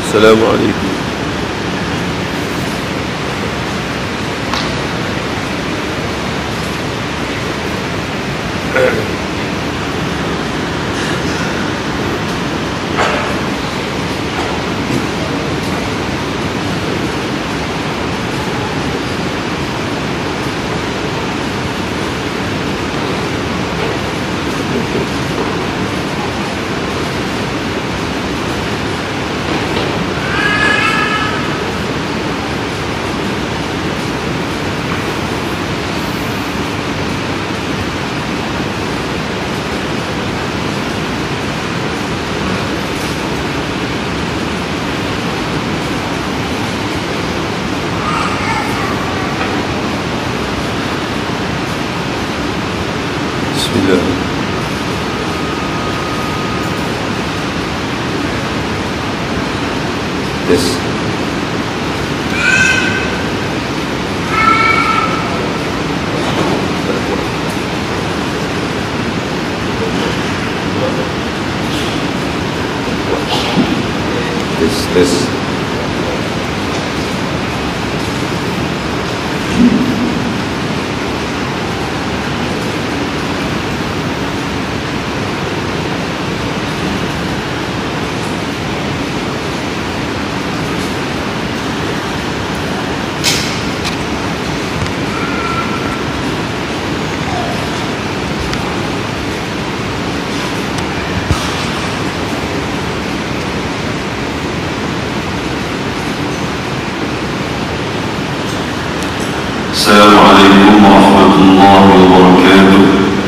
Assalamualaikum. Bismillah. Yes. Yes. السلام عليكم ورحمة الله وبركاته.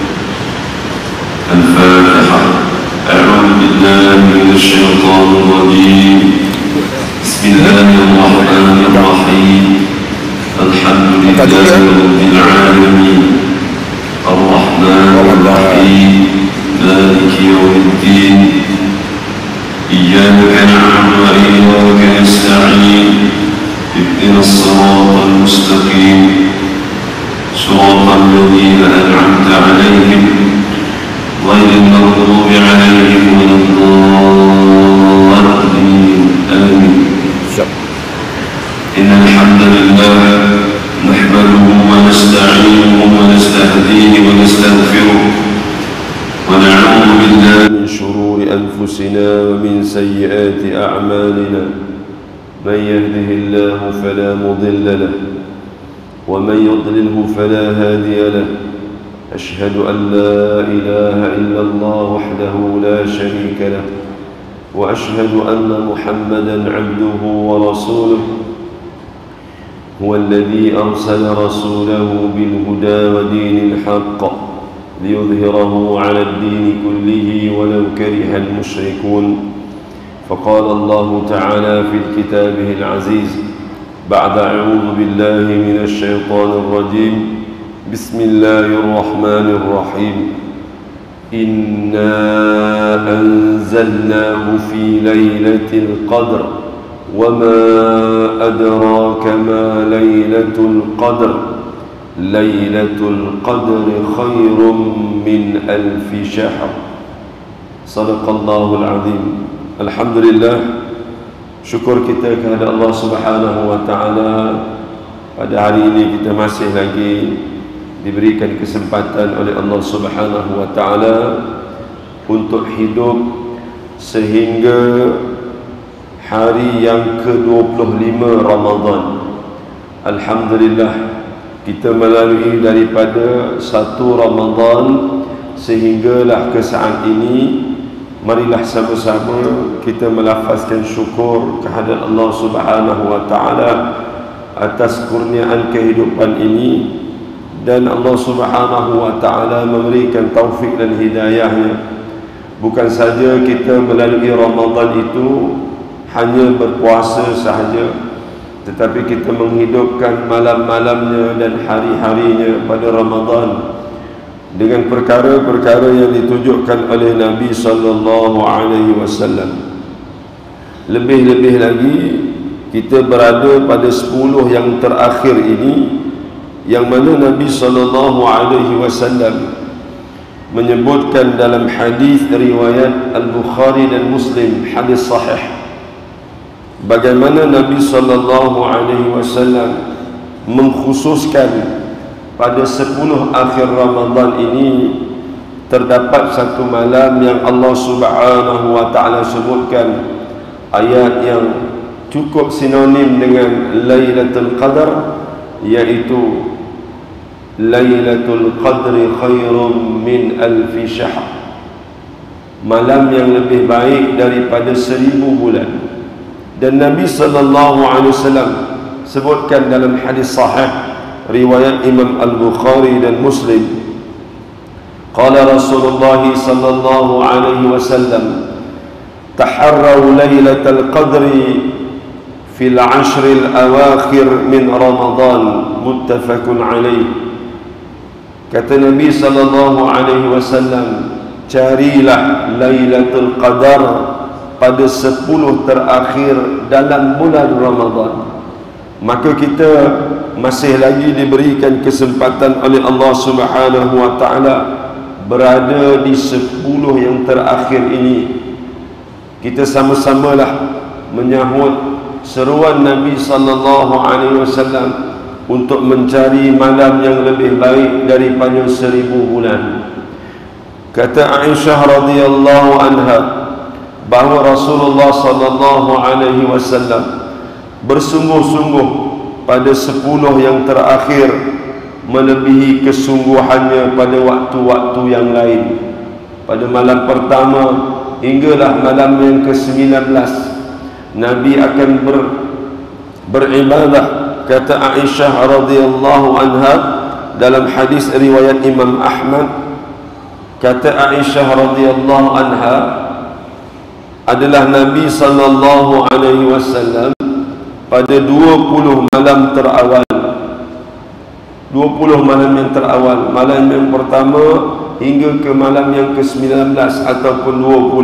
الفاتحة. أعوذ بالله من الشيطان الرجيم. بسم الله الرحمن الرحيم. الحمد لله رب العالمين الرحمن الرحيم مالك يوم الدين إياك نعبد وإياك نستعين اهدنا الصراط المستقيم صراط الذين أنعمت عليهم غير المغضوب عليهم ولا الضالين آمين. إن الحمد لله نحمده ونستعينه ونستهديه ونستغفره ونعوذ بالله من شرور أنفسنا ومن سيئات أعمالنا. من يهده الله فلا مضل له ومن يضلله فلا هادي له. أشهد أن لا إله إلا الله وحده لا شريك له وأشهد أن محمدا عبده ورسوله هو الذي أرسل رسوله بالهدى ودين الحق ليظهره على الدين كله ولو كره المشركون. فقال الله تعالى في كتابه العزيز بعد أعوذ بالله من الشيطان الرجيم بسم الله الرحمن الرحيم. إنا أنزلناه في ليلة القدر وما أدراك ما ليلة القدر ليلة القدر خير من 1000 شهر. صدق الله العظيم. Alhamdulillah, syukur kita kepada Allah Subhanahu wa taala. Pada hari ini kita masih lagi diberikan kesempatan oleh Allah Subhanahu wa taala untuk hidup sehingga hari yang ke-25 Ramadan. Alhamdulillah, kita melalui daripada 1 Ramadan sehinggalah ke saat ini. Marilah sama-sama kita melafazkan syukur kehadirat Allah Subhanahu wa taala atas kurniaan kehidupan ini, dan Allah Subhanahu wa taala memberikan taufik dan hidayahnya. Bukan saja kita melalui Ramadan itu hanya berpuasa sahaja, tetapi kita menghidupkan malam-malamnya dan hari-harinya pada Ramadan dengan perkara-perkara yang ditunjukkan oleh Nabi sallallahu alaihi wasallam. Lebih-lebih lagi kita berada pada 10 yang terakhir ini, yang mana Nabi sallallahu alaihi wasallam menyebutkan dalam hadis riwayat Al-Bukhari dan Muslim, hadis sahih, bagaimana Nabi SAW mengkhususkan pada 10 akhir Ramadan ini terdapat satu malam yang Allah Subhanahu wa ta'ala sebutkan ayat yang cukup sinonim dengan Lailatul Qadar, yaitu Lailatul Qadri khairum min alfi syahr, malam yang lebih baik daripada 1000 bulan. Dan Nabi SAW sebutkan dalam hadis sahih riwayat Imam Al-Bukhari dan Muslim, qala Rasulullah sallallahu alaihi wasallam, taharraw lailatal qadri fil 'ashril awakhir min Ramadan, muttafaqun alaih. Kata Nabi sallallahu alaihi wasallam, carilah Lailatul Qadar pada 10 terakhir dalam bulan Ramadan. Maka kita masih lagi diberikan kesempatan oleh Allah Subhanahu wa ta'ala berada di 10 yang terakhir ini. Kita sama-samalah menyahut seruan Nabi sallallahu alaihi wasallam untuk mencari malam yang lebih baik daripada 1000 bulan. Kata Aisyah radhiyallahu anha bahawa Rasulullah sallallahu alaihi wasallam bersungguh-sungguh pada 10 yang terakhir melebihi kesungguhannya pada waktu-waktu yang lain. Pada malam pertama hinggalah malam yang ke-19 Nabi akan beribadah. Kata Aisyah radhiyallahu anha dalam hadis riwayat Imam Ahmad, kata Aisyah radhiyallahu anha, adalah Nabi sallallahu alaihi wasallam pada 20 malam terawal. 20 malam yang terawal, malam yang pertama hingga ke malam yang ke-19 ataupun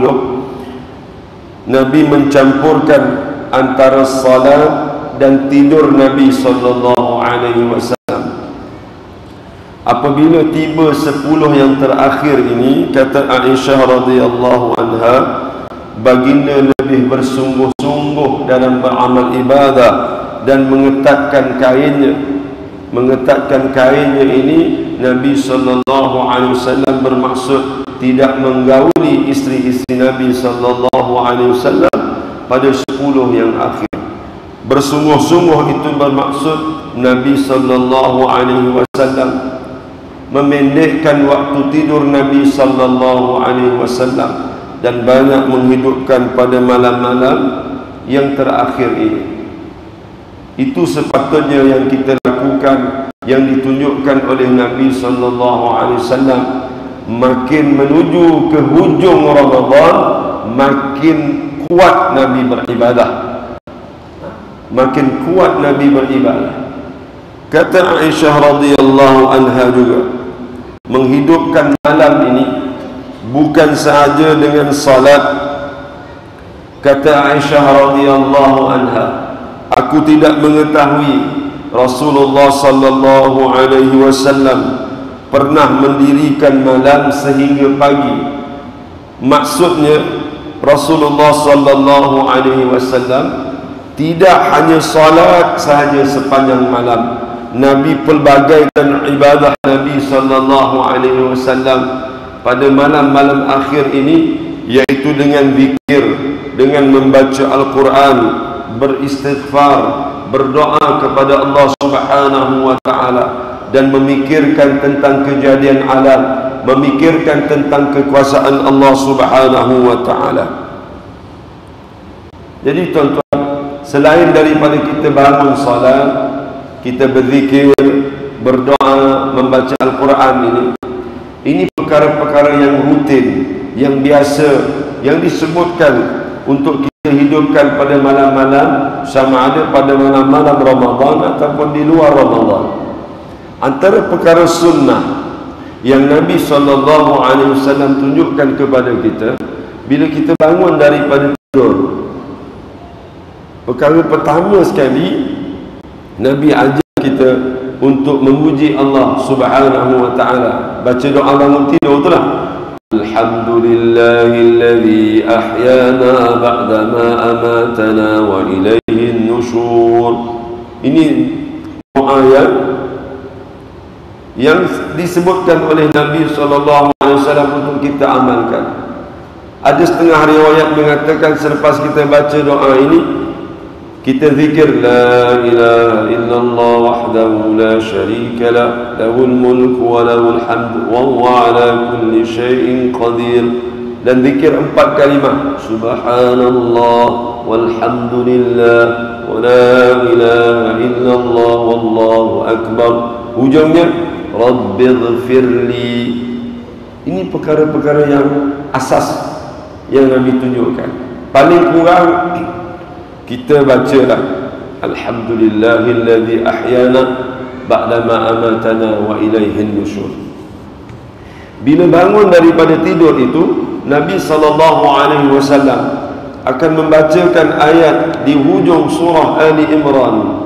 20, Nabi mencampurkan antara salat dan tidur Nabi sallallahu alaihi wasallam. Apabila tiba 10 yang terakhir ini, kata Aisyah radhiyallahu anha, baginda lebih bersungguh-sungguh dalam beramal ibadah dan mengetatkan kainnya. Mengetatkan kainnya ini Nabi sallallahu alaihi wasallam bermaksud tidak menggauli isteri-isteri Nabi sallallahu alaihi wasallam pada 10 yang akhir. Bersungguh-sungguh itu bermaksud Nabi sallallahu alaihi wasallam memendekkan waktu tidur Nabi sallallahu alaihi wasallam dan banyak menghidupkan pada malam-malam yang terakhir ini. Itu sepatutnya yang kita lakukan, yang ditunjukkan oleh Nabi sallallahu alaihi wasallam. Makin menuju ke hujung Ramadan, makin kuat Nabi beribadah. Makin kuat Nabi beribadah. Kata Aisyah radhiyallahu anha juga, menghidupkan malam ini bukan sahaja dengan salat. Kata Aisyah radhiyallahu anha, aku tidak mengetahui Rasulullah sallallahu alaihi wasallam pernah mendirikan malam sehingga pagi. Maksudnya Rasulullah sallallahu alaihi wasallam tidak hanya salat sahaja sepanjang malam. Nabi pelbagaikan ibadah Nabi sallallahu alaihi wasallam pada malam-malam akhir ini, yaitu dengan zikir, dengan membaca Al-Quran, beristighfar, berdoa kepada Allah Subhanahu wa ta'ala, dan memikirkan tentang kejadian alam, memikirkan tentang kekuasaan Allah Subhanahu wa ta'ala. Jadi tuan-tuan, selain daripada kita bangun salat, kita berzikir, berdoa, membaca Al-Quran ini perkara-perkara yang rutin, yang biasa, yang disebutkan untuk kita hidupkan pada malam-malam, sama ada pada malam-malam Ramadan ataupun di luar Ramadan. Antara perkara sunnah yang Nabi SAW tunjukkan kepada kita bila kita bangun daripada tidur, perkara pertama sekali Nabi ajar kita untuk memuji Allah Subhanahu wa ta'ala. Baca doa bangun tidur itulah. Alhamdulillahilladzi ahyana ba'dama amatana wa ilaihin nusyur. Ini doa yang disebutkan oleh Nabi SAW untuk kita amalkan. Ada setengah riwayat mengatakan selepas kita baca doa ini, kita zikir la ilaha illallah wahdahu la syarika lah, lahul mulku wa lahul hamdu wa huwa ala kulli syai'in qadir. Dan zikir 4 kalimah, subhanallah walhamdulillah wa la ilaha illallah wallahu akbar. Ujungnya rabbighfirli. Ini perkara-perkara yang asas yang Nabi tunjukkan. Paling kurang kita bacalah alhamdulillahilladzi ahyana ba'dama amatana wa ilaihin nusyur. Bila bangun daripada tidur itu, Nabi SAW akan membacakan ayat di hujung surah Ali Imran.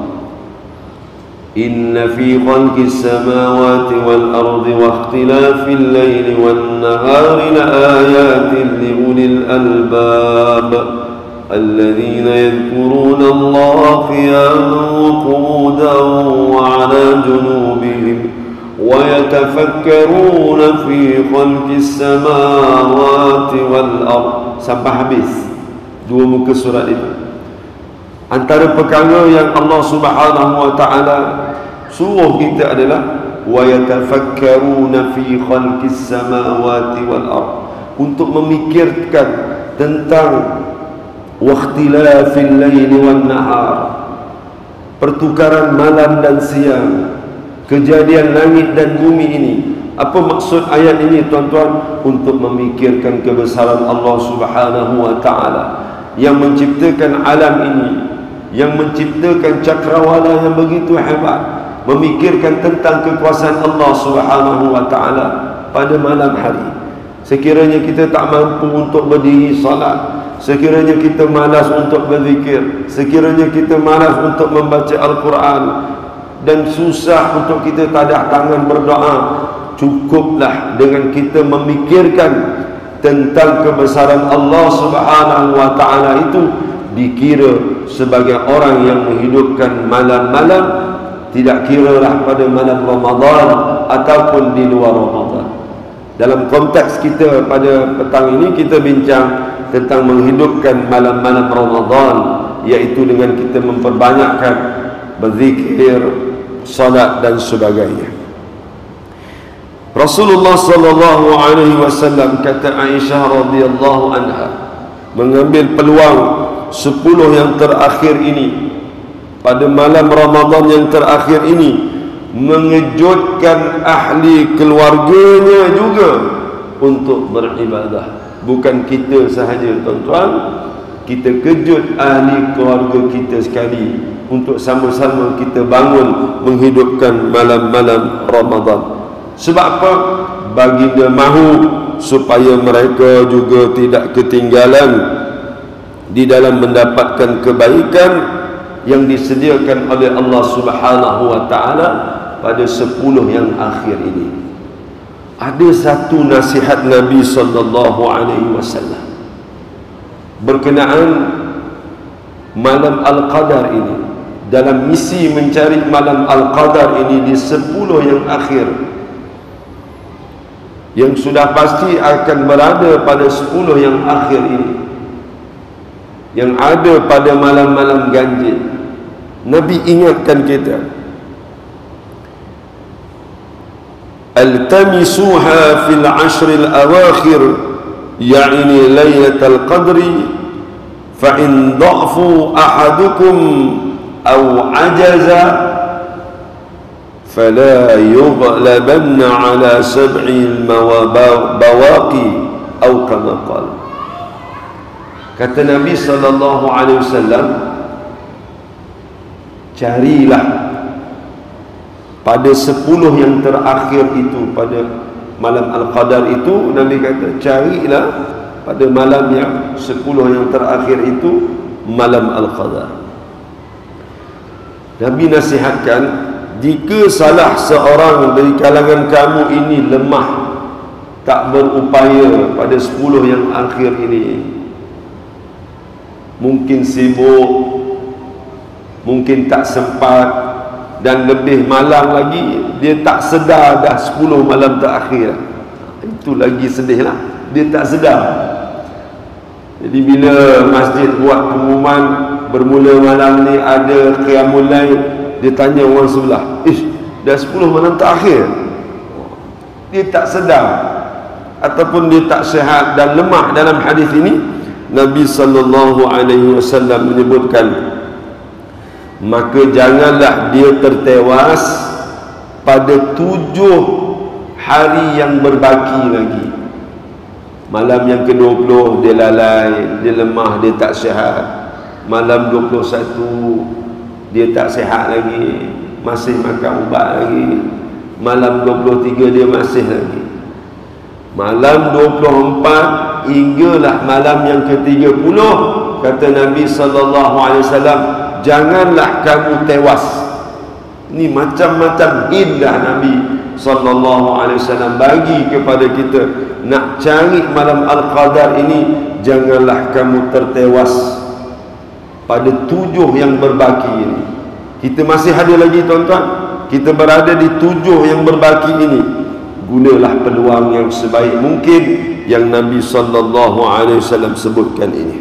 Inna fi khalqis samawati wal ardi wa ikhtilafil laili wan nahari la ayatin li ulil albab alladhina yadhkuruna Allah qiyaman wa qu'udan wa 'ala junubihim wa yatafakkaruna fi khalqis samawati wal ardi, sampai habis 2 muka surat itu. Antara perkara yang Allah Subhanahu wa taala suruh kita adalah wa yatafakkaruna fi khalqis samawati wal ard, untuk memikirkan tentang waqtilafil laili wan nahar, pertukaran malam dan siang, kejadian langit dan bumi ini. Apa maksud ayat ini, tuan-tuan? Untuk memikirkan kebesaran Allah Subhanahu wa taala yang menciptakan alam ini, yang menciptakan cakrawala yang begitu hebat, memikirkan tentang kekuasaan Allah Subhanahu wa taala pada malam hari. Sekiranya kita tak mampu untuk berdiri salat, sekiranya kita malas untuk berzikir, sekiranya kita malas untuk membaca Al-Quran, dan susah untuk kita tadah tangan berdoa, cukuplah dengan kita memikirkan tentang kebesaran Allah Subhanahu wa taala itu, dikira sebagai orang yang menghidupkan malam-malam, tidak kiralah pada malam Ramadan ataupun di luar Ramadan. Dalam konteks kita pada petang ini, kita bincang tentang menghidupkan malam-malam Ramadan, iaitu dengan kita memperbanyakkan berzikir, salat dan sebagainya. Rasulullah SAW kata Aisyah radhiyallahu anha, mengambil peluang 10 yang terakhir ini, pada malam Ramadan yang terakhir ini, mengejutkan ahli keluarganya juga untuk beribadah. Bukan kita sahaja, tuan-tuan, kita kejut ahli keluarga kita sekali untuk sama-sama kita bangun menghidupkan malam-malam Ramadan. Sebab apa? Baginda mahu supaya mereka juga tidak ketinggalan di dalam mendapatkan kebaikan yang disediakan oleh Allah Subhanahu wa taala pada 10 yang akhir ini. Ada satu nasihat Nabi sallallahu alaihi wasallam berkenaan malam Al-Qadar ini. Dalam misi mencari malam Al-Qadar ini di 10 yang akhir, yang sudah pasti akan berada pada 10 yang akhir ini, yang ada pada malam-malam ganjil. Nabi ingatkan kita, altamisuha fil ashril awakhir, ya'ni laylatul qadri, fa in dha'fu ahadukum aw ajaza fala yughlabanna ala sab'il bawaqi aw kama qala. Kata Nabi SAW, carilah pada 10 yang terakhir itu, pada malam Al-Qadar itu, Nabi kata carilah pada malam yang 10 yang terakhir itu, malam Al-Qadar. Nabi nasihatkan, jika salah seorang dari kalangan kamu ini lemah tak berupaya pada 10 yang akhir ini, mungkin sibuk, mungkin tak sempat, dan lebih malang lagi dia tak sedar dah 10 malam terakhir. Itu lagi sedih lah, dia tak sedar. Jadi bila masjid buat pengumuman bermula malam ni ada qiyamul lail, dia tanya orang sebelah, dah 10 malam terakhir. Dia tak sedar ataupun dia tak sihat dan lemah. Dalam hadis ini Nabi sallallahu alaihi wasallam menyebutkan, maka janganlah dia tertewas pada 7 hari yang berbaki lagi. Malam yang ke-20 dia lalai, dia lemah, dia tak sihat. Malam 21 dia tak sihat lagi, masih makan ubat lagi. Malam 23 dia masih lagi. Malam 24 hinggalah malam yang ke-30, kata Nabi sallallahu alaihi wasallam, janganlah kamu tewas. Ini macam-macam indah Nabi sallallahu alaihi wasallam bagi kepada kita. Nak cari malam Al-Qadar ini, janganlah kamu tertewas pada 7 yang berbaki ini. Kita masih ada lagi tuan-tuan, kita berada di 7 yang berbaki ini. Gunalah peluang yang sebaik mungkin yang Nabi sallallahu alaihi wasallam sebutkan ini.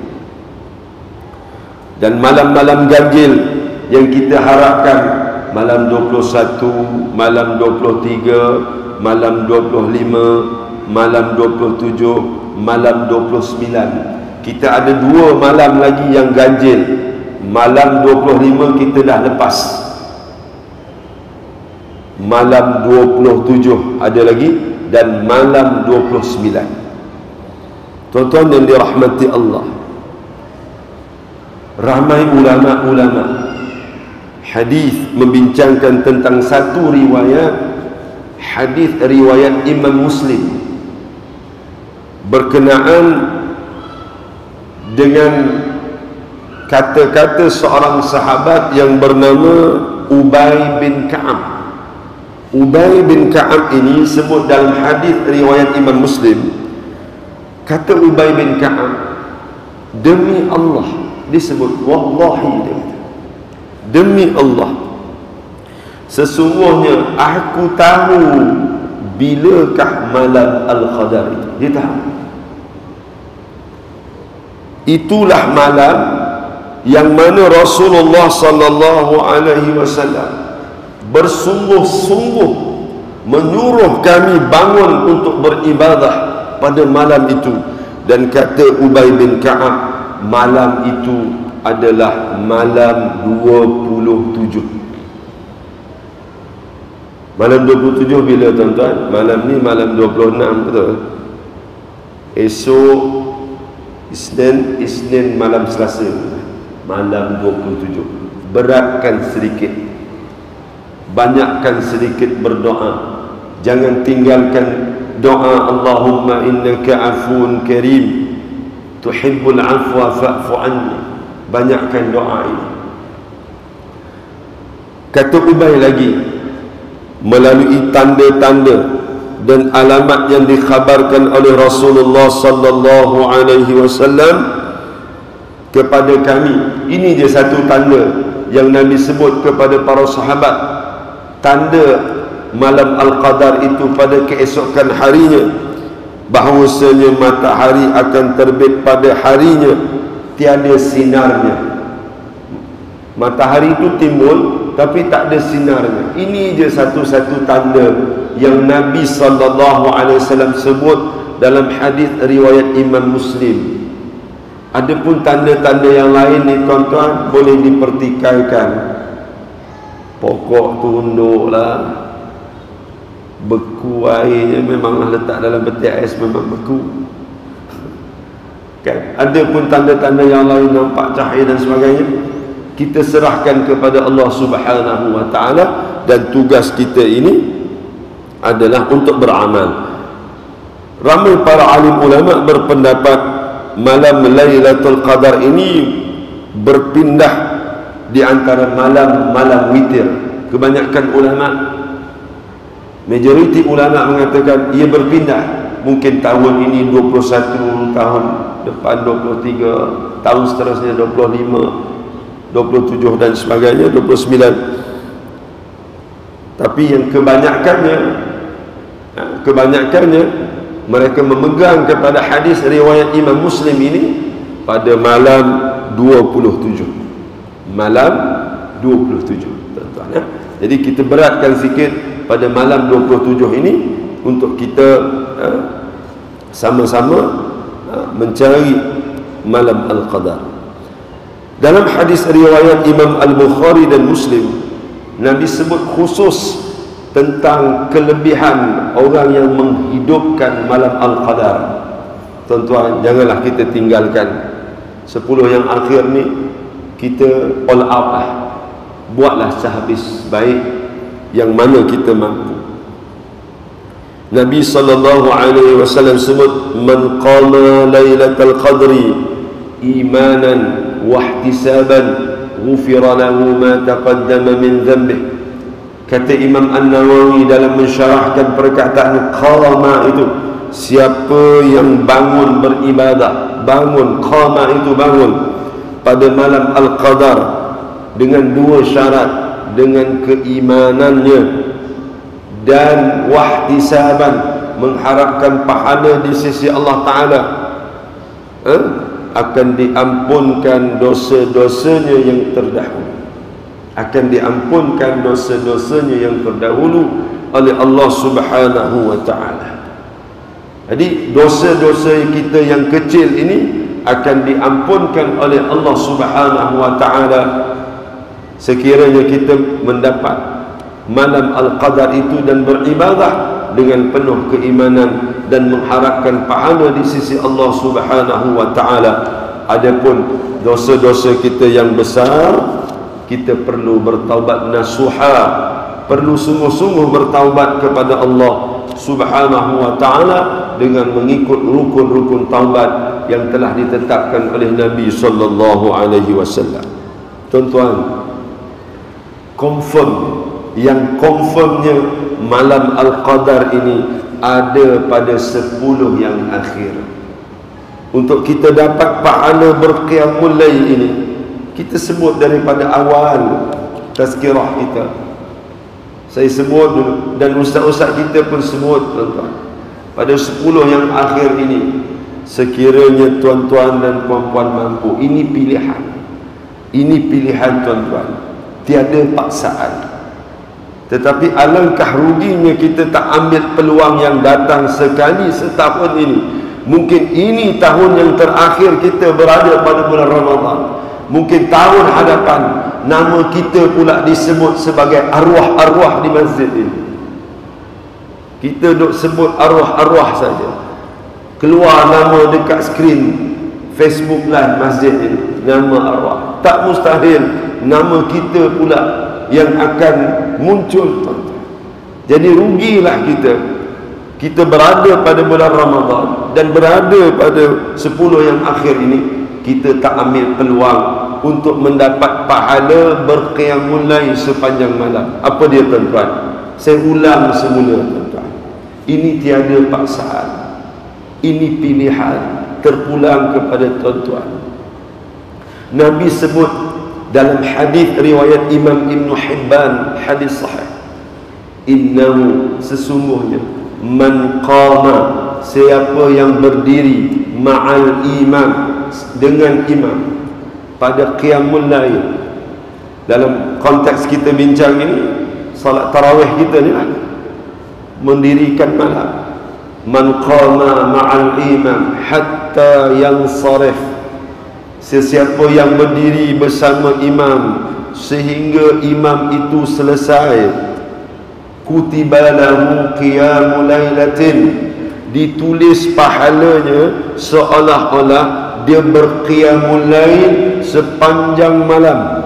Dan malam-malam ganjil yang kita harapkan, malam 21, malam 23, malam 25, malam 27, malam 29. Kita ada 2 malam lagi yang ganjil. Malam 25 kita dah lepas. Malam 27 ada lagi, dan malam 29. Tuan-tuan yang dirahmati Allah, ramai ulama-ulama hadis membincangkan tentang satu riwayat, hadis riwayat Imam Muslim, berkenaan dengan kata-kata seorang sahabat yang bernama Ubay bin Ka'ab. Ubay bin Ka'ab ini sebut dalam hadis riwayat Imam Muslim, kata Ubay bin Ka'ab, demi Allah, disebut wallahi, demi Allah, sesungguhnya aku tahu bilakah malam Al-Qadar itu. Dia tahu itulah malam yang mana Rasulullah sallallahu alaihi wasallam bersungguh-sungguh menyuruh kami bangun untuk beribadah pada malam itu. Dan kata Ubay bin Ka'ab, malam itu adalah malam 27. Malam 27 bila tuan-tuan? Malam ni malam 26, betul? Esok Isnin malam Selasa, malam 27. Beratkan sedikit, banyakkan sedikit berdoa. Jangan tinggalkan doa, Allahumma innaka afuun karim tuhibbul afwa fa'fu anni. Banyakkan doa ini. Kata Ubay lagi, melalui tanda-tanda dan alamat yang dikhabarkan oleh Rasulullah sallallahu alaihi wasallam kepada kami. Ini dia satu tanda yang Nabi sebut kepada para sahabat. Tanda malam Al-Qadar itu pada keesokan harinya, bahawasanya matahari akan terbit pada harinya, tiada sinarnya. Matahari itu timbul tapi tak ada sinarnya. Ini je satu-satu tanda yang Nabi sallallahu alaihi wasallam sebut dalam hadis riwayat Imam Muslim. Adapun tanda-tanda yang lain ni tuan-tuan boleh dipertikaikan. Pokok tunduk lah, beku airnya, memanglah letak dalam peti ais memang beku kan. Adapun tanda-tanda yang lain nampak cahaya dan sebagainya, kita serahkan kepada Allah Subhanahu wa ta'ala, dan tugas kita ini adalah untuk beramal. Ramai para alim ulama berpendapat malam Lailatul Qadar ini berpindah di antara malam-malam witir. Kebanyakan ulama, majoriti ulama mengatakan ia berpindah mungkin tahun ini 21, tahun depan 23, tahun seterusnya 25, 27 dan sebagainya, 29. Tapi yang kebanyakannya mereka memegang kepada hadis riwayat Imam Muslim ini pada malam 27. Malam 27, tuan-tuan ya. Jadi kita beratkan sikit pada malam 27 ini untuk kita sama-sama mencari malam Al-Qadar. Dalam hadis riwayat Imam Al-Bukhari dan Muslim, Nabi sebut khusus tentang kelebihan orang yang menghidupkan malam Al-Qadar. Tuan-tuan, janganlah kita tinggalkan 10 yang akhir ni. Kita all out lah, buatlah sehabis baik yang mana kita mampu. Nabi SAW sebut, man qama lailatul qadri imanan wa ihtisaban ghufira lahu ma taqaddama min dhanbih. Kata Imam An-Nawawi dalam mensyarahkan perkataan qama itu, siapa yang bangun beribadah, bangun, qama itu bangun pada malam Al-Qadar dengan 2 syarat, dengan keimanannya dan wahtisaban, mengharapkan pahala di sisi Allah Ta'ala, akan diampunkan dosa-dosanya yang terdahulu, akan diampunkan dosa-dosanya yang terdahulu oleh Allah Subhanahu wa Ta'ala. Jadi dosa-dosa kita yang kecil ini akan diampunkan oleh Allah Subhanahu wa Ta'ala sekiranya kita mendapat malam Al-Qadar itu dan beribadah dengan penuh keimanan dan mengharapkan pahala di sisi Allah Subhanahu wa Ta'ala. Adapun dosa-dosa kita yang besar, kita perlu bertaubat nasuha, perlu sungguh-sungguh bertaubat kepada Allah Subhanahu wa Ta'ala dengan mengikut rukun-rukun taubat yang telah ditetapkan oleh Nabi sallallahu alaihi wasallam. Tuan-tuan, yang confirmnya malam Al-Qadar ini ada pada 10 yang akhir. Untuk kita dapat pahala berqiyamul lail ini, kita sebut daripada awal tazkirah kita. Saya sebut dulu dan ustaz-ustaz kita pun sebut, tuan-tuan. Pada 10 yang akhir ini, sekiranya tuan-tuan dan puan-puan mampu, ini pilihan. Ini pilihan, tuan-tuan. Tiada paksaan. Tetapi alangkah ruginya kita tak ambil peluang yang datang sekali setahun ini. Mungkin ini tahun yang terakhir kita berada pada bulan Ramadan. Mungkin tahun hadapan nama kita pula disebut sebagai arwah-arwah di masjid ini. Kita duk sebut arwah-arwah saja. Keluar nama dekat skrin Facebook live masjid ini, nama arwah. Tak mustahil nama kita pula yang akan muncul. Jadi rugilah kita berada pada bulan Ramadan dan berada pada 10 yang akhir ini, kita tak ambil peluang untuk mendapat pahala berqiyamul lail sepanjang malam. Apa dia, tuan-tuan? Saya ulang semula, tuan-tuan. Ini tiada paksaan, ini pilihan, terpulang kepada tuan-tuan. Nabi sebut dalam hadis riwayat Imam Ibn Hibban, hadis sahih, innahu, sesungguhnya, man qama, siapa yang berdiri ma'al imam, dengan imam pada qiyamul lail. Dalam konteks kita bincang ini, salat tarawih kita ni lah, mendirikan malam. Man qama ma'al imam hatta yansarif, sesiapa yang berdiri bersama imam sehingga imam itu selesai, kutiba lahu qiyamul lailatin, ditulis pahalanya seolah-olah dia berqiyamul lail sepanjang malam.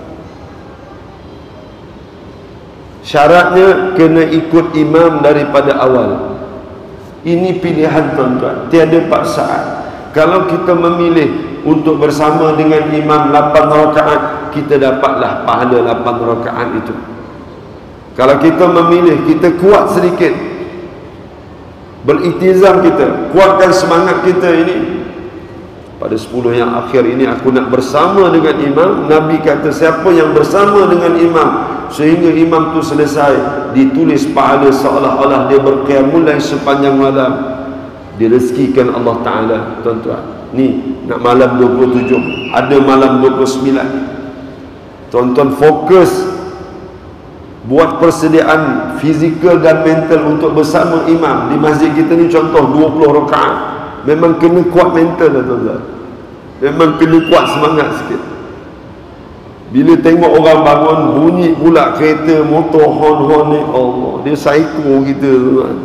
Syaratnya kena ikut imam daripada awal. Ini pilihan, tuan-tuan, tiada paksaan. Kalau kita memilih untuk bersama dengan imam 8 rakaat, kita dapatlah pahala 8 rakaat itu. Kalau kita memilih, kita kuat sedikit, beriltizam kita, kuatkan semangat kita ini. Pada 10 yang akhir ini aku nak bersama dengan imam. Nabi kata siapa yang bersama dengan imam sehingga imam tu selesai, ditulis pahala seolah-olah dia berqiyamul lail sepanjang malam, direzekikan Allah Ta'ala. Tuan-tuan, ni nak malam 27, ada malam 29. Tuan-tuan fokus buat persediaan fizikal dan mental untuk bersama imam. Di masjid kita ni contoh 20 rakaat. Memang kena kuat mental lah tuan-tuan. Memang kena kuat semangat sikit. Bila tengok orang bangun, bunyi pula kereta, motor, hon-hon ni, Allah, dia psycho kita tuan-tuan.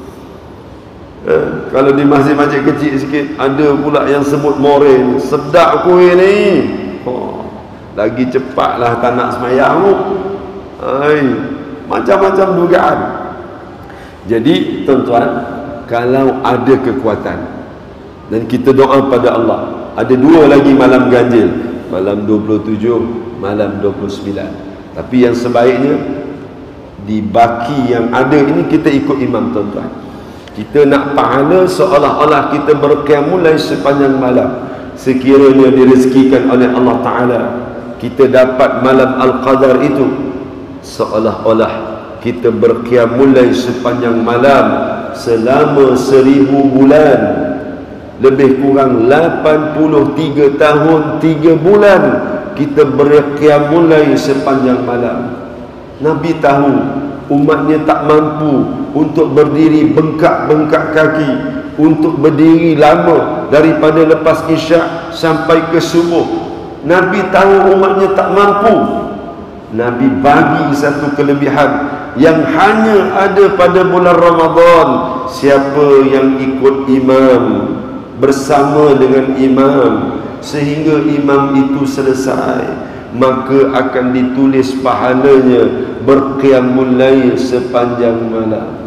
Kalau di masjid-masjid kecil sikit, ada pula yang sebut moren, sedap kuih ni. Lagi cepatlah tak nak semayang. Macam-macam dugaan. Jadi tuan-tuan, kalau ada kekuatan dan kita doa pada Allah, ada 2 lagi malam ganjil, malam 27, malam 29. Tapi yang sebaiknya di baki yang ada ini kita ikut imam tuan-tuan. Kita nak pahala seolah-olah kita berqiyamul lail sepanjang malam. Sekiranya direzekikan oleh Allah Ta'ala, kita dapat malam Al-Qadar itu, seolah-olah kita berqiyamul lail sepanjang malam selama 1000 bulan, lebih kurang 83 tahun 3 bulan kita berqiyamul lail sepanjang malam. Nabi tahu umatnya tak mampu untuk berdiri bengkak-bengkak kaki, untuk berdiri lama daripada lepas isyak sampai ke subuh. Nabi tahu umatnya tak mampu. Nabi bagi satu kelebihan yang hanya ada pada bulan Ramadan. Siapa yang ikut imam, bersama dengan imam sehingga imam itu selesai, maka akan ditulis pahalanya berqiyamul lail sepanjang malam.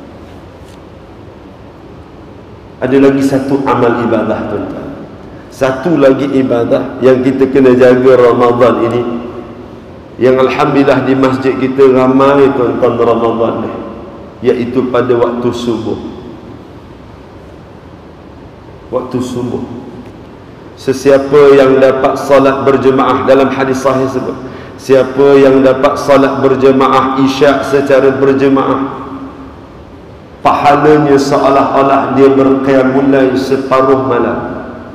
Ada lagi satu amal ibadah tuan-tuan, satu lagi ibadah yang kita kena jaga Ramadan ini, yang alhamdulillah di masjid kita ramai tuan-tuan Ramadan ni, iaitu pada waktu subuh. Waktu subuh, sesiapa yang dapat salat berjemaah, dalam hadis sahih sebut, siapa yang dapat salat berjemaah isyak secara berjemaah, pahalanya seolah-olah dia berqiyamul lail separuh malam.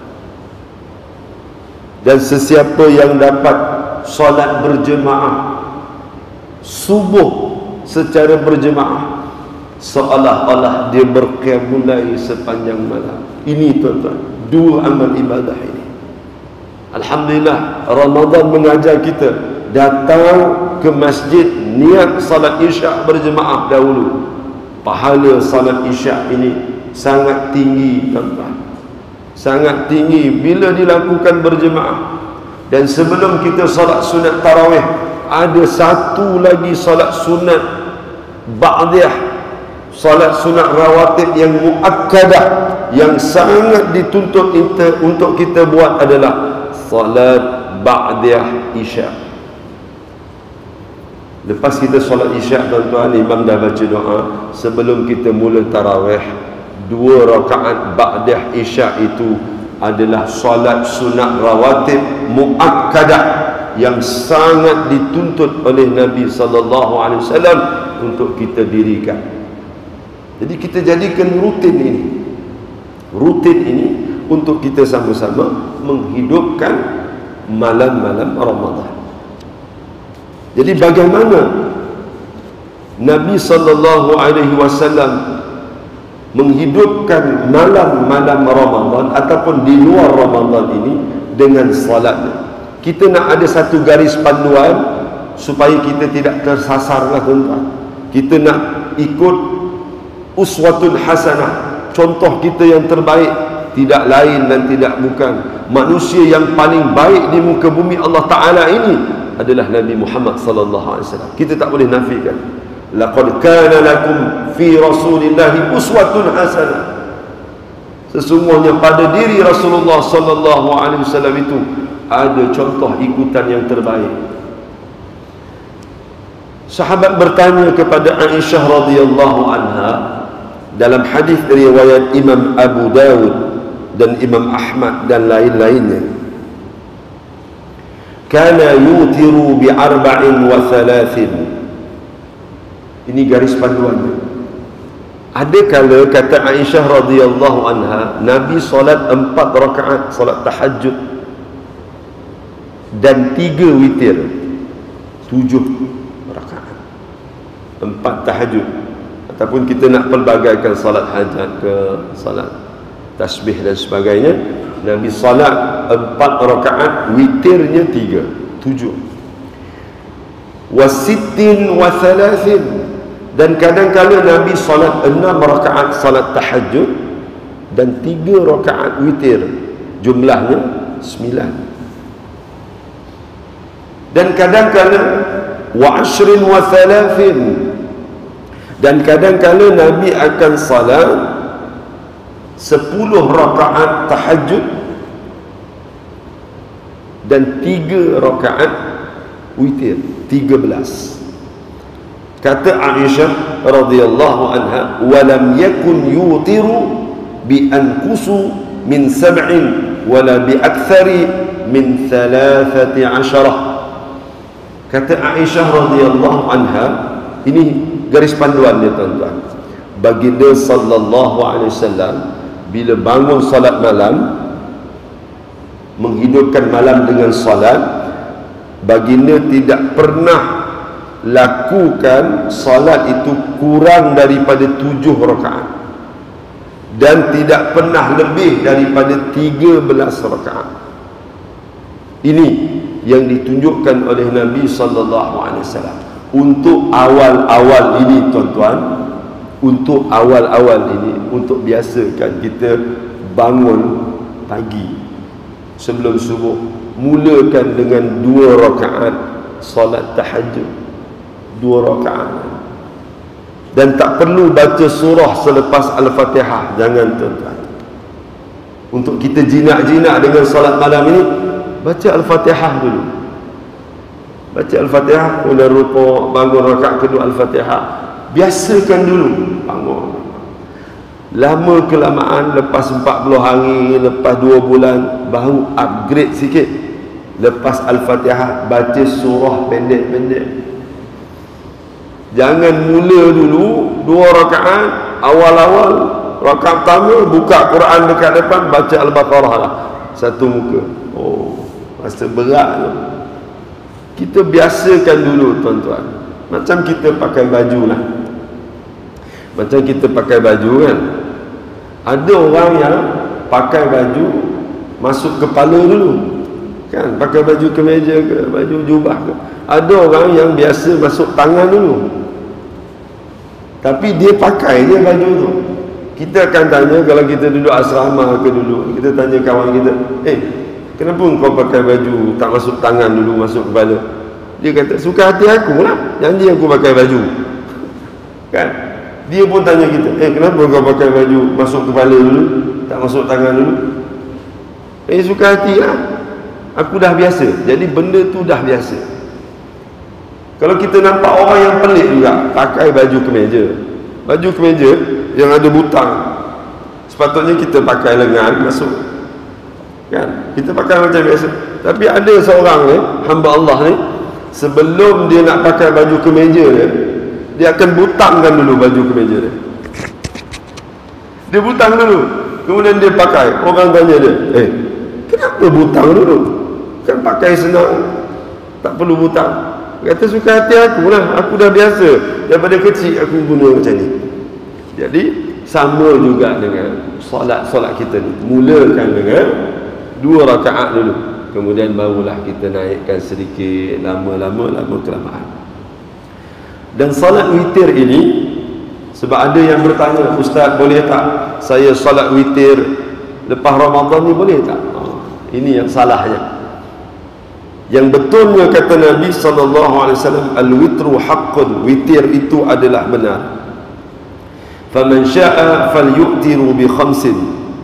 Dan sesiapa yang dapat salat berjemaah subuh secara berjemaah, seolah-olah dia berqiyamul lail sepanjang malam. Ini tuan-tuan, 2 amal ibadah ini. Alhamdulillah, Ramadan mengajar kita datang ke masjid, niat salat isyak berjemaah dahulu. Pahala salat isyak ini sangat tinggi tuan-tuan, sangat tinggi bila dilakukan berjemaah. Dan sebelum kita salat sunat tarawih, ada satu lagi salat sunat ba'diyah, salat sunat rawatib yang muakkadah, yang sangat dituntut untuk kita buat adalah salat ba'diyah isyak. Lepas kita solat isyak tuan-tuan, imam dah baca doa, sebelum kita mula tarawih, 2 rakaat ba'dah isyak itu adalah solat sunat rawatib muakkadah yang sangat dituntut oleh Nabi SAW untuk kita dirikan. Jadi kita jadikan rutin ini untuk kita sama-sama menghidupkan malam-malam Ramadan. Jadi bagaimana Nabi SAW menghidupkan malam-malam Ramadan ataupun di luar Ramadan ini dengan salatnya? Kita nak ada satu garis panduan supaya kita tidak tersasarlah tuan-tuan. Kita nak ikut uswatun hasanah, contoh kita yang terbaik, tidak lain dan tidak bukan. Manusia yang paling baik di muka bumi Allah Ta'ala ini adalah Nabi Muhammad sallallahu alaihi wasallam. Kita tak boleh nafikan. Laqad kana lakum fi Rasulillahi uswatun hasanah. Sesungguhnya pada diri Rasulullah sallallahu alaihi wasallam itu ada contoh ikutan yang terbaik. Sahabat bertanya kepada Aisyah radhiyallahu anha, dalam hadis riwayat Imam Abu Dawud dan Imam Ahmad dan lain-lainnya, kana yutiru bi arba'in wa thalathin. Ini garis panduannya. Ada kala kata Aisyah radhiyallahu anha, Nabi solat 4 rakaat solat tahajud dan 3 witir, 7 rakaat, 4 tahajud. Ataupun kita nak pelbagaikan salat hajat ke salat tasbih dan sebagainya, Nabi salat 4 rakaat, witirnya 3, 7. Wasittin wa thalathin, dan kadang-kadang Nabi salat 6 rakaat salat tahajud dan 3 rakaat witir, jumlahnya 9. Dan kadang-kadang wa ashrin wa thalathin, dan kadang-kadang Nabi akan salat 10 rakaat tahajud dan 3 rakaat witir, 13. Kata Aisyah radhiyallahu anha, walam yakun yutiru bi anqusu min 7 wala bi akthari min 13. Kata Aisyah radhiyallahu anha, ini garis panduannya tuan-tuan. Baginda sallallahu alaihi wasallam bila bangun salat malam, menghidupkan malam dengan salat, baginda tidak pernah lakukan salat itu kurang daripada 7 rakaat dan tidak pernah lebih daripada 13 rakaat. Ini yang ditunjukkan oleh Nabi sallallahu alaihi wasallam. Untuk awal-awal ini tuan-tuan, untuk awal-awal ini, untuk biasakan kita bangun pagi sebelum subuh, mulakan dengan 2 rakaat solat tahajud, 2 rakaat, dan tak perlu baca surah selepas Al-Fatihah. Jangan tuan-tuan. Untuk kita jinak-jinak dengan solat malam ini, baca Al-Fatihah dulu. Baca Al-Fatihah, kemudian rukuk, bangun rakaat kedua Al-Fatihah. Biasakan dulu bangun. Lama kelamaan, lepas 40 hari, lepas 2 bulan, baru upgrade sikit. Lepas Al-Fatihah, baca surah pendek-pendek. Jangan mula dulu 2 rakaat, awal-awal rakaat pertama buka Quran dekat depan, baca Al-Baqarah lah, 1 muka. Oh, rasa berat tu. Kita biasakan dulu tuan-tuan. Macam kita pakai baju lah. Macam kita pakai baju kan, ada orang yang pakai baju masuk kepala dulu kan, pakai baju kemeja ke, baju jubah ke. Ada orang yang biasa masuk tangan dulu, tapi dia pakai je baju tu. Kita akan tanya, kalau kita duduk asrama ke dulu, kita tanya kawan kita, kenapa kau pakai baju tak masuk tangan dulu, masuk kepala? Dia kata, suka hati aku lah, janji aku pakai baju kan. Dia pun tanya kita, kenapa kau pakai baju masuk kepala dulu, tak masuk tangan dulu? Suka hati lah, aku dah biasa. Jadi benda tu dah biasa. Kalau kita nampak orang yang pelik juga pakai baju kemeja, baju kemeja yang ada butang, sepatutnya kita pakai lengan masuk kan, kita pakai macam biasa. Tapi ada seorang ni, hamba Allah ni, sebelum dia nak pakai baju kemeja dia akan butangkan dulu baju kemeja dia. Dia butang dulu, kemudian dia pakai. Orang tanya dia, kenapa butang dulu? Kan pakai senang, tak perlu butang. Kata, suka hati aku lah, aku dah biasa, daripada kecil aku guna macam ni. Jadi sama juga dengan solat kita ni. Mulakan dengan 2 rakaat dulu, kemudian barulah kita naikkan sedikit, lama kelamaan. Dan salat witir ini, sebab ada yang bertanya, Ustaz boleh tak saya salat witir lepas Ramadan ni, boleh tak? Ini yang salahnya. Yang betulnya kata Nabi SAW, al-witru haqqun, witir itu adalah benar. Faman sya'a falyutiru bi khamsin.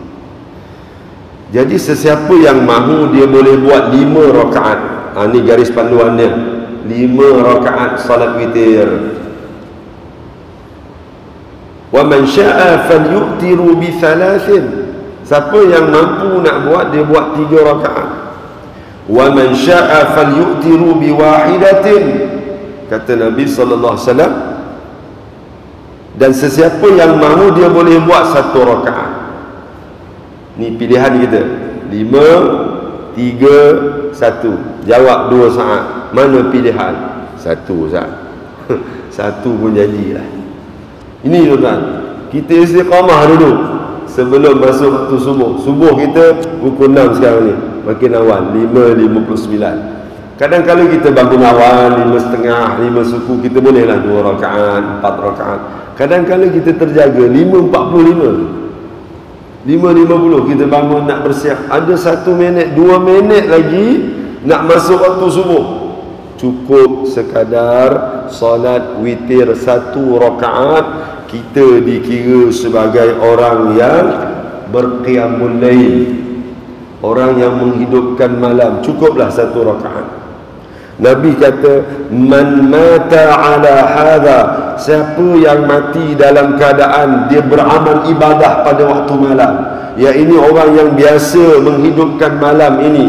Jadi sesiapa yang mahu, dia boleh buat 5 rakaat. Ini garis panduannya, 5 rakaat salat witir. Wa man syaa falyutiru bi thalathin. Siapa yang mampu nak buat, dia buat 3 rakaat. Wa man syaa falyutiru bi wahidatin. Kata Nabi sallallahu alaihi wasallam, dan sesiapa yang mahu dia boleh buat 1 rakaat. Ni pilihan kita. 5, 3, 1. Jawab 2 saat. Mana pilihan? 1 saat. 1 pun jadilah. Ini tuan-tuan, kita istiqamah dulu sebelum masuk waktu subuh. Subuh kita pukul 6 sekarang ni, makin awal 5.59. Kadang-kadang kita bangun awal 5.30, 5 suku, kita bolehlah 2 rakaat, 4 rakaat. Kadang-kadang kita terjaga 5.45, 5.50 kita bangun nak bersiap. Ada 1 minit, 2 minit lagi nak masuk waktu subuh. Cukup sekadar solat witir 1 rakaat, kita dikira sebagai orang yang berqiyamul lail, orang yang menghidupkan malam. Cukuplah 1 rakaat. Nabi kata, man mata ala hadha, siapa yang mati dalam keadaan dia beramal ibadah pada waktu malam, ya ini orang yang biasa menghidupkan malam ini,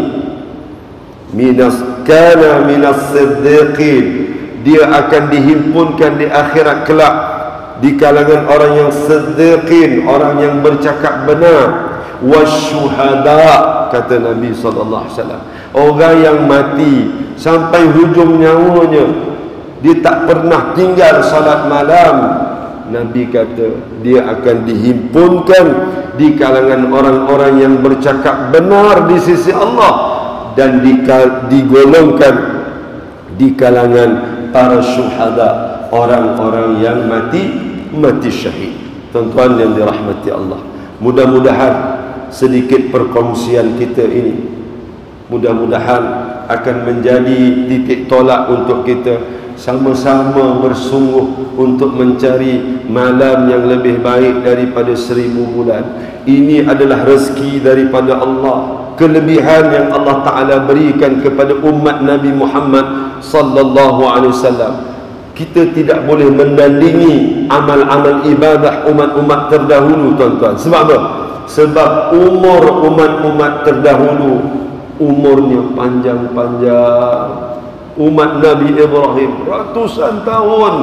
kana minas siddiqin, dia akan dihimpunkan di akhirat kelak di kalangan orang yang siddiqin, orang yang bercakap benar. Wasyuhada, kata Nabi sallallahu alaihi wasallam, orang yang mati sampai hujung nyawanya dia tak pernah tinggal salat malam, Nabi kata dia akan dihimpunkan di kalangan orang-orang yang bercakap benar di sisi Allah, dan digolongkan di kalangan para syuhada, orang-orang yang mati syahid. Tuan-tuan yang dirahmati Allah, mudah-mudahan sedikit perkongsian kita ini, mudah-mudahan akan menjadi titik tolak untuk kita sama-sama bersungguh untuk mencari malam yang lebih baik daripada 1000 bulan. Ini adalah rezeki daripada Allah, kelebihan yang Allah Ta'ala berikan kepada umat Nabi Muhammad sallallahu alaihi wasallam. Kita tidak boleh menandingi amal-amal ibadah umat-umat terdahulu, tuan-tuan. Sebab apa? Sebab umur umat-umat terdahulu umurnya panjang-panjang. Umat Nabi Ibrahim ratusan tahun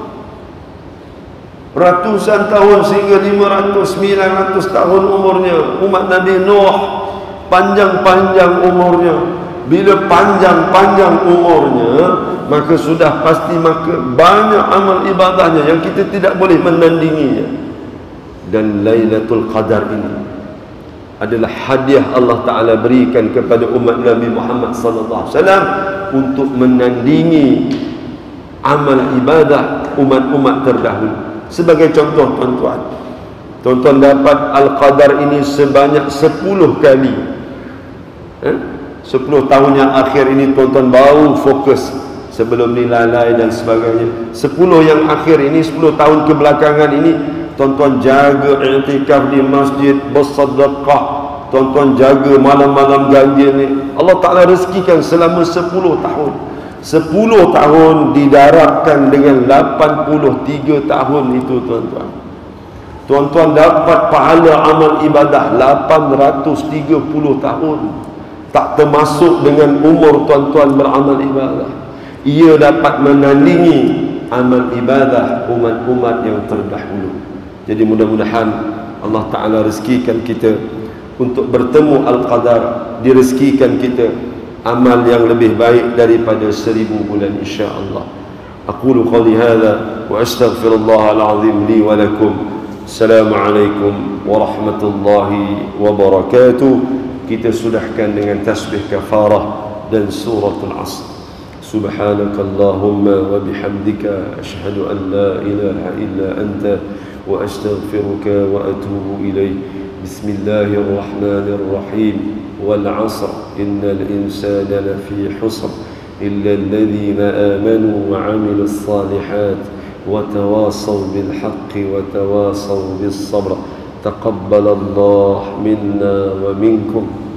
sehingga 500-900 tahun umurnya. Umat Nabi Nuh panjang-panjang umurnya. Bila panjang-panjang umurnya, maka sudah pasti banyak amal ibadahnya yang kita tidak boleh menandinginya. Dan Lailatul Qadar ini adalah hadiah Allah Ta'ala berikan kepada umat Nabi Muhammad sallallahu alaihi wasallam untuk menandingi amal ibadah umat-umat terdahulu. Sebagai contoh, tuan-tuan dapat Al-Qadar ini sebanyak 10 kali. 10 tahun yang akhir ini tuan-tuan baru fokus, sebelum ni lalai dan sebagainya. 10 yang akhir ini, 10 tahun kebelakangan ini, tuan-tuan jaga i'tikaf di masjid, bersedekah, tuan-tuan jaga malam-malam ganjil ni. Allah Ta'ala rezekikan selama 10 tahun. 10 tahun didarabkan dengan 83 tahun itu, tuan-tuan. Tuan-tuan dapat pahala amal ibadah 830 tahun. Tak termasuk dengan umur tuan-tuan beramal ibadah. Ia dapat menandingi amal ibadah umat-umat yang terdahulu. Jadi mudah-mudahan Allah Ta'ala rezekikan kita untuk bertemu Al-Qadar, direzekikan kita amal yang lebih baik daripada 1000 bulan, insya-Allah. Aqulu qawli hadha wa astaghfirullah al-azim li wa lakum. Assalamualaikum warahmatullahi wabarakatuh. Kita sudahkan dengan tasbih kafarah dan suratul Asr. Subhanakallahumma wa bihamdika asyhadu an la ilaha illa anta wa astaghfiruka wa atubu ilaik. Bismillahirrahmanirrahim. Wal 'asr innal insana lafi khusr illa alladhina amanu wa 'amilus salihat wa tawasaw bil haqqi wa tawasaw bis sabr. Taqabbalallahu minna wa minkum.